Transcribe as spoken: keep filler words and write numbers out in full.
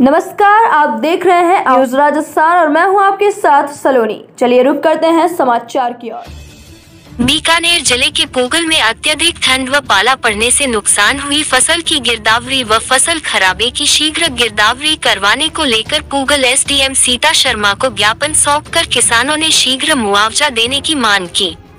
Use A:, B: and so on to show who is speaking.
A: नमस्कार, आप देख रहे हैं न्यूज राजस्थान और मैं हूं आपके साथ सलोनी। चलिए रुक करते हैं समाचार की ओर।
B: बीकानेर जिले के पूगल में अत्यधिक ठंड व पाला पड़ने से नुकसान हुई फसल की गिरदावरी व फसल खराबे की शीघ्र गिरदावरी करवाने को लेकर पूगल एसडीएम सीता शर्मा को ज्ञापन सौंपकर किसानों ने शीघ्र मुआवजा देने की मांग की।